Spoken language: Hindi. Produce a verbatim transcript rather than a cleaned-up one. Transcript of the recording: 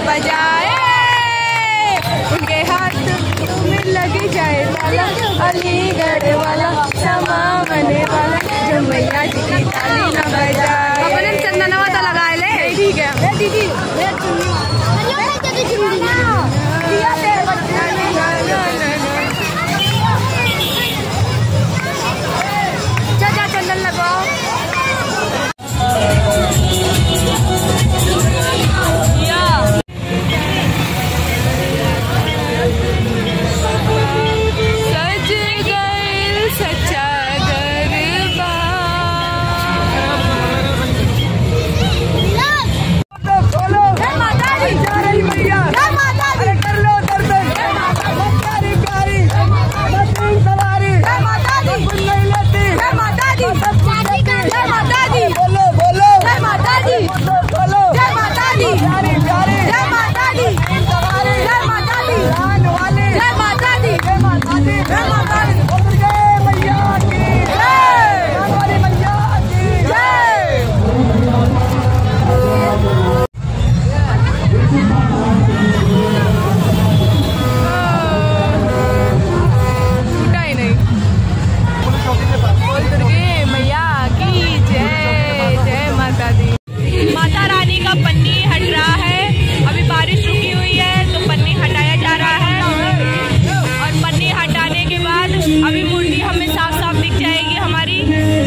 बजाए, उनके हाथ में लगी जाए ताला, अलीगढ़ वाला समावने वाला जो मैया जी की ताली न बजाए। अपने चंदनवा तो लगाए ले, ठीक है दीदी। चाचा चंदन लगाओ। माता रानी का पन्नी हट रहा है, अभी बारिश रुकी हुई है तो पन्नी हटाया जा रहा है और पन्नी हटाने के बाद अभी मूर्ति हमें साफ साफ दिख जाएगी हमारी।